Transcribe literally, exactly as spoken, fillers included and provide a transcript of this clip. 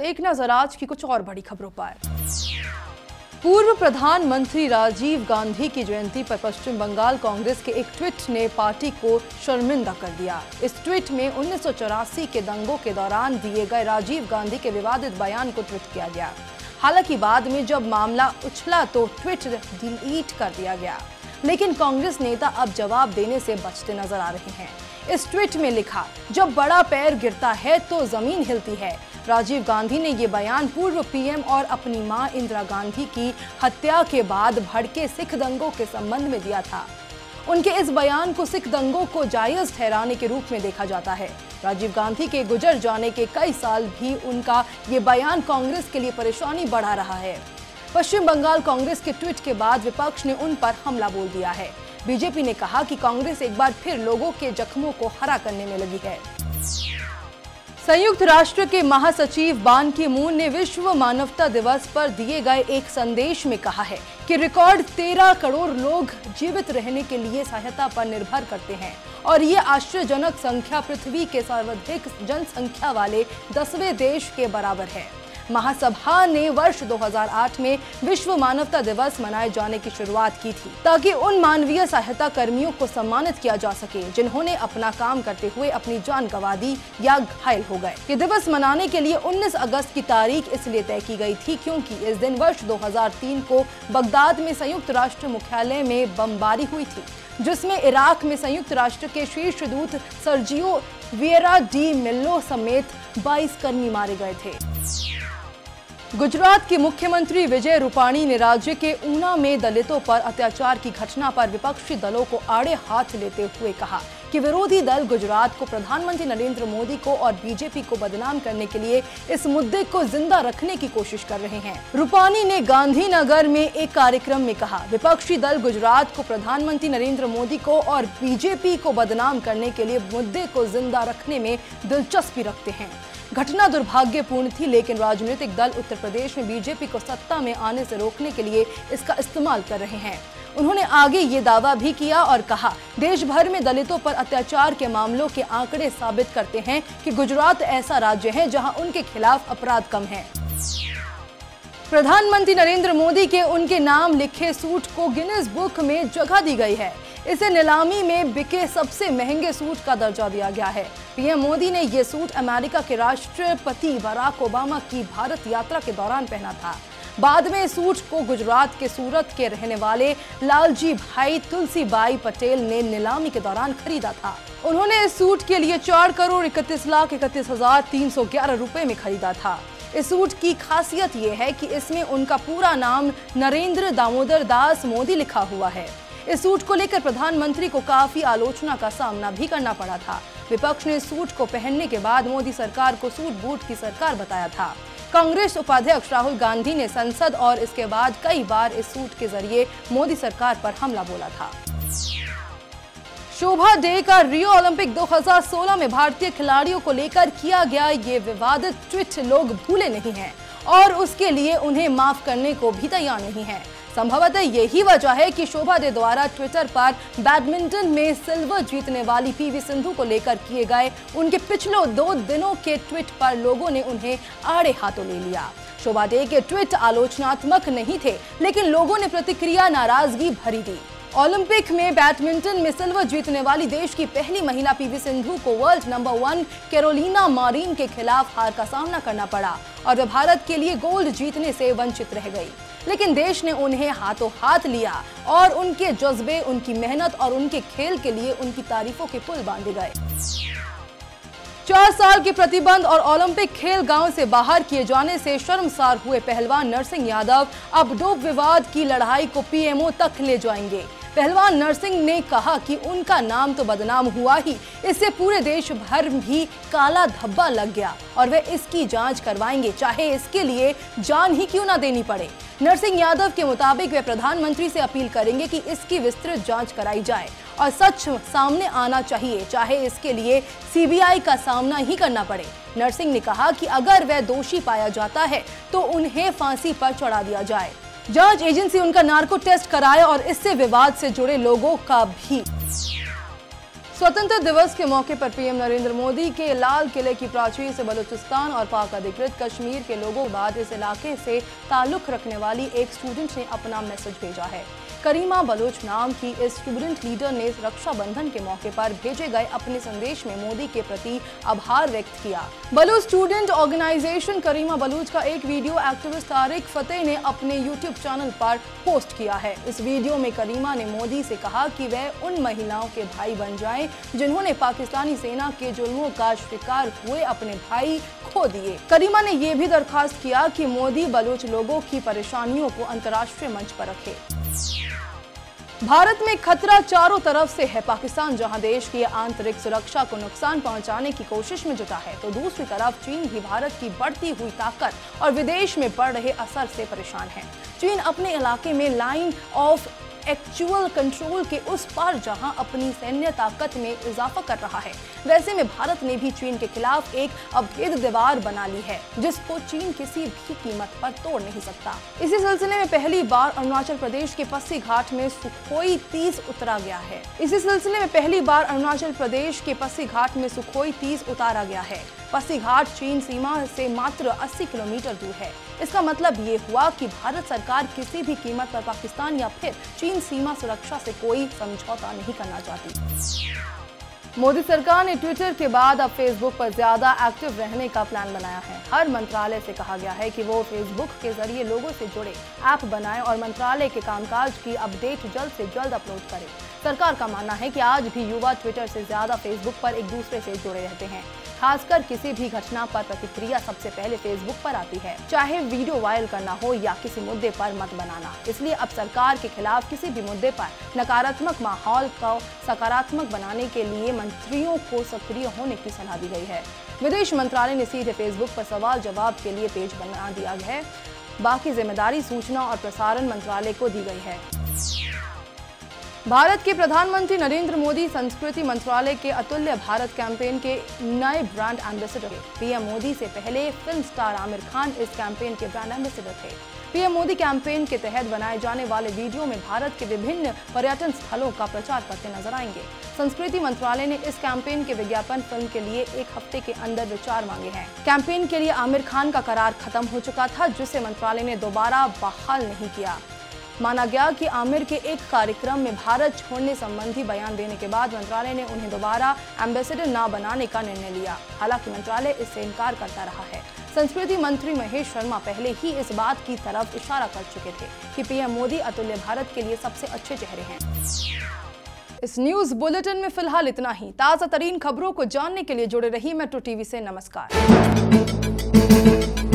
एक नजर आज की कुछ और बड़ी खबरों पर। पूर्व प्रधानमंत्री राजीव गांधी की जयंती पर पश्चिम बंगाल कांग्रेस के एक ट्वीट ने पार्टी को शर्मिंदा कर दिया। इस ट्वीट में उन्नीस सौ चौरासी के दंगों के दौरान दिए गए राजीव गांधी के विवादित बयान को ट्वीट किया गया। हालांकि बाद में जब मामला उछला तो ट्वीट डिलीट कर दिया गया, लेकिन कांग्रेस नेता अब जवाब देने से बचते नजर आ रहे हैं। इस ट्वीट में लिखा, जब बड़ा पैर गिरता है तो जमीन हिलती है। राजीव गांधी ने ये बयान पूर्व पीएम और अपनी मां इंदिरा गांधी की हत्या के बाद भड़के सिख दंगों के संबंध में दिया था। उनके इस बयान को सिख दंगों को जायज ठहराने के रूप में देखा जाता है। राजीव गांधी के गुजर जाने के कई साल भी उनका ये बयान कांग्रेस के लिए परेशानी बढ़ा रहा है। पश्चिम बंगाल कांग्रेस के ट्वीट के बाद विपक्ष ने उन पर हमला बोल दिया है। बीजेपी ने कहा कि कांग्रेस एक बार फिर लोगों के जख्मों को हरा करने में लगी है। संयुक्त राष्ट्र के महासचिव बान की मून ने विश्व मानवता दिवस पर दिए गए एक संदेश में कहा है कि रिकॉर्ड तेरह करोड़ लोग जीवित रहने के लिए सहायता पर निर्भर करते हैं और ये आश्चर्यजनक संख्या पृथ्वी के सर्वाधिक जनसंख्या वाले दसवें देश के बराबर है। महासभा ने वर्ष दो हज़ार आठ में विश्व मानवता दिवस मनाए जाने की शुरुआत की थी ताकि उन मानवीय सहायता कर्मियों को सम्मानित किया जा सके जिन्होंने अपना काम करते हुए अपनी जान गंवा दी या घायल हो गए। ये दिवस मनाने के लिए उन्नीस अगस्त की तारीख इसलिए तय की गई थी क्योंकि इस दिन वर्ष दो हज़ार तीन को बगदाद में संयुक्त राष्ट्र मुख्यालय में बमबारी हुई थी, जिसमें इराक में संयुक्त राष्ट्र के शीर्ष दूत सर्जियो विएरा डी मेल्लो समेत बाईस कर्मी मारे गए थे। गुजरात के मुख्यमंत्री विजय रूपाणी ने राज्य के ऊना में दलितों पर अत्याचार की घटना पर विपक्षी दलों को आड़े हाथ लेते हुए कहा कि विरोधी दल गुजरात को प्रधानमंत्री नरेंद्र मोदी को और बीजेपी को बदनाम करने के लिए इस मुद्दे को जिंदा रखने की कोशिश कर रहे हैं। रूपाणी ने गांधीनगर में एक कार्यक्रम में कहा, विपक्षी दल गुजरात को प्रधानमंत्री नरेंद्र मोदी को और बीजेपी को बदनाम करने के लिए मुद्दे को जिंदा रखने में दिलचस्पी रखते हैं। घटना दुर्भाग्यपूर्ण थी, लेकिन राजनीतिक दल उत्तर प्रदेश में बीजेपी को सत्ता में आने से रोकने के लिए इसका इस्तेमाल कर रहे हैं। उन्होंने आगे ये दावा भी किया और कहा, देश भर में दलितों पर अत्याचार के मामलों के आंकड़े साबित करते हैं कि गुजरात ऐसा राज्य है जहां उनके खिलाफ अपराध कम है। प्रधानमंत्री नरेंद्र मोदी के उनके नाम लिखे सूट को गिनीज बुक में जगह दी गई है। इसे नीलामी में बिके सबसे महंगे सूट का दर्जा दिया गया है। पीएम मोदी ने ये सूट अमेरिका के राष्ट्रपति बराक ओबामा की भारत यात्रा के दौरान पहना था। बाद में इस सूट को गुजरात के सूरत के रहने वाले लालजी भाई तुलसीबाई पटेल ने नीलामी के दौरान खरीदा था। उन्होंने इस सूट के लिए चार करोड़ इकतीस लाख इकतीस हजार तीन सौ ग्यारह रुपए में खरीदा था। इस सूट की खासियत ये है कि इसमें उनका पूरा नाम नरेंद्र दामोदर दास मोदी लिखा हुआ है। इस सूट को लेकर प्रधानमंत्री को काफी आलोचना का सामना भी करना पड़ा था। विपक्ष ने सूट को पहनने के बाद मोदी सरकार को सूट बूट की सरकार बताया था। कांग्रेस उपाध्यक्ष राहुल गांधी ने संसद और इसके बाद कई बार इस सूट के जरिए मोदी सरकार पर हमला बोला था। शोभा डे का रियो ओलंपिक दो हज़ार सोलह में भारतीय खिलाड़ियों को लेकर किया गया ये विवादित ट्वीट लोग भूले नहीं हैं और उसके लिए उन्हें माफ करने को भी तैयार नहीं है। संभवतः यही वजह है कि शोभा डे द्वारा ट्विटर पर बैडमिंटन में सिल्वर जीतने वाली पीवी सिंधु को लेकर किए गए उनके पिछले दो दिनों के ट्वीट पर लोगों ने उन्हें आड़े हाथों ले लिया। शोभा डे के ट्वीट आलोचनात्मक नहीं थे, लेकिन लोगों ने प्रतिक्रिया नाराजगी भरी दी। ओलंपिक में बैडमिंटन में सिल्वर जीतने वाली देश की पहली महिला पीवी सिंधु को world number one Carolina Marin के खिलाफ हार का सामना करना पड़ा और वे भारत के लिए गोल्ड जीतने से वंचित रह गई। लेकिन देश ने उन्हें हाथों हाथ लिया और उनके जज्बे, उनकी मेहनत और उनके खेल के लिए उनकी तारीफों के पुल बांधे गए। चार साल के प्रतिबंध और ओलंपिक खेल गांव से बाहर किए जाने से शर्मसार हुए पहलवान नरसिंह यादव अब डोप विवाद की लड़ाई को पीएमओ तक ले जाएंगे। पहलवान नरसिंह ने कहा कि उनका नाम तो बदनाम हुआ ही, इससे पूरे देश भर भी काला धब्बा लग गया और वे इसकी जांच करवाएंगे, चाहे इसके लिए जान ही क्यों ना देनी पड़े। नरसिंह यादव के मुताबिक वे प्रधानमंत्री से अपील करेंगे कि इसकी विस्तृत जांच कराई जाए और सच सामने आना चाहिए, चाहे इसके लिए सीबीआई का सामना ही करना पड़े। नरसिंह ने कहा कि अगर वह दोषी पाया जाता है तो उन्हें फांसी पर चढ़ा दिया जाए। जांच एजेंसी उनका नार्को टेस्ट कराए और इससे विवाद से जुड़े लोगों का भी स्वतंत्रता दिवस के मौके पर पीएम नरेंद्र मोदी के लाल किले की प्राचीर से बलूचिस्तान और पाक अधिकृत कश्मीर के लोगों के बाद इस इलाके से ताल्लुक रखने वाली एक स्टूडेंट ने अपना मैसेज भेजा है। करीमा बलोच नाम की इस स्टूडेंट लीडर ने रक्षाबंधन के मौके पर भेजे गए अपने संदेश में मोदी के प्रति आभार व्यक्त किया। बलूच स्टूडेंट ऑर्गेनाइजेशन करीमा बलूच का एक वीडियो एक्टिविस्ट तारिक फतेह ने अपने यूट्यूब चैनल पर पोस्ट किया है। इस वीडियो में करीमा ने मोदी से कहा कि वह उन महिलाओं के भाई बन जाएं जिन्होंने पाकिस्तानी सेना के जुल्मों का शिकार हुए अपने भाई खो दिए। करीमा ने यह भी दरखास्त किया कि मोदी बलूच लोगों की परेशानियों को अंतर्राष्ट्रीय मंच पर रखे। भारत में खतरा चारों तरफ से है। पाकिस्तान जहां देश की आंतरिक सुरक्षा को नुकसान पहुंचाने की कोशिश में जुटा है, तो दूसरी तरफ चीन भी भारत की बढ़ती हुई ताकत और विदेश में पड़ रहे असर से परेशान है। चीन अपने इलाके में लाइन ऑफ एक्चुअल कंट्रोल के उस पार जहां अपनी सैन्य ताकत में इजाफा कर रहा है, वैसे में भारत ने भी चीन के खिलाफ एक अभेद दीवार बना ली है जिसको चीन किसी भी कीमत पर तोड़ नहीं सकता। इसी सिलसिले में पहली बार अरुणाचल प्रदेश के पस्सी घाट में सुखोई तीस उतारा गया है इसी सिलसिले में पहली बार अरुणाचल प्रदेश के पस्सी घाट में सुखोई तीस उतारा गया है। पस्सी घाट चीन सीमा से मात्र अस्सी किलोमीटर दूर है। इसका मतलब ये हुआ कि भारत सरकार किसी भी कीमत पर पाकिस्तान या फिर चीन सीमा सुरक्षा से कोई समझौता नहीं करना चाहती। मोदी सरकार ने ट्विटर के बाद अब फेसबुक पर ज्यादा एक्टिव रहने का प्लान बनाया है। हर मंत्रालय से कहा गया है कि वो फेसबुक के जरिए लोगों से जुड़े ऐप बनाएं और मंत्रालय के कामकाज की अपडेट जल्द से जल्द अपलोड करें। सरकार का मानना है कि आज भी युवा ट्विटर से ज्यादा फेसबुक पर एक दूसरे से जुड़े रहते हैं। खासकर किसी भी घटना पर प्रतिक्रिया सबसे पहले फेसबुक पर आती है, चाहे वीडियो वायरल करना हो या किसी मुद्दे पर मत बनाना। इसलिए अब सरकार के खिलाफ किसी भी मुद्दे पर नकारात्मक माहौल को सकारात्मक बनाने के लिए मंत्रियों को सक्रिय होने की सलाह दी गई है। विदेश मंत्रालय ने सीधे फेसबुक पर सवाल जवाब के लिए पेज बना दिया है। बाकी जिम्मेदारी सूचना और प्रसारण मंत्रालय को दी गई है। भारत के प्रधानमंत्री नरेंद्र मोदी संस्कृति मंत्रालय के अतुल्य भारत कैंपेन के नए ब्रांड एम्बेसडर थे। पीएम मोदी से पहले फिल्म स्टार आमिर खान इस कैंपेन के ब्रांड एम्बेसडर थे। पीएम मोदी कैंपेन के तहत बनाए जाने वाले वीडियो में भारत के विभिन्न पर्यटन स्थलों का प्रचार करते नजर आएंगे। संस्कृति मंत्रालय ने इस कैंपेन के विज्ञापन फिल्म के लिए एक हफ्ते के अंदर विचार मांगे हैं। कैंपेन के लिए आमिर खान का करार खत्म हो चुका था, जिसे मंत्रालय ने दोबारा बहाल नहीं किया। माना गया कि आमिर के एक कार्यक्रम में भारत छोड़ने संबंधी बयान देने के बाद मंत्रालय ने उन्हें दोबारा एम्बेसडर न बनाने का निर्णय लिया। हालांकि मंत्रालय इससे इनकार करता रहा है। संस्कृति मंत्री महेश शर्मा पहले ही इस बात की तरफ इशारा कर चुके थे कि पीएम मोदी अतुल्य भारत के लिए सबसे अच्छे चेहरे हैं। इस न्यूज बुलेटिन में फिलहाल इतना ही। ताजा तरीन खबरों को जानने के लिए जुड़े रहिए मेट्रो टीवी से। नमस्कार।